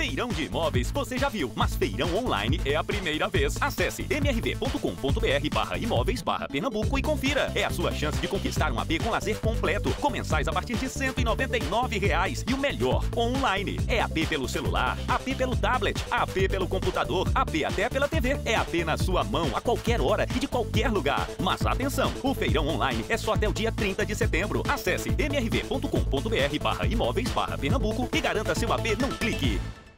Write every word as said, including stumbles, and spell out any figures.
Feirão de imóveis você já viu, mas feirão online é a primeira vez. Acesse m r v ponto com ponto b r barra imóveis barra Pernambuco e confira. É a sua chance de conquistar um A P com lazer completo, com mensais a partir de cento e noventa e nove reais. E o melhor, online. É A P pelo celular, A P pelo tablet, A P pelo computador, A P até pela T V. É A P na sua mão, a qualquer hora e de qualquer lugar. Mas atenção, o feirão online é só até o dia trinta de setembro. Acesse m r v ponto com ponto b r barra imóveis barra Pernambuco e garanta seu A P num clique.